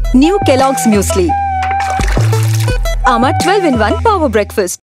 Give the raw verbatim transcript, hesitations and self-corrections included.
New Kellogg's Muesli. Our twelve in one Power Breakfast.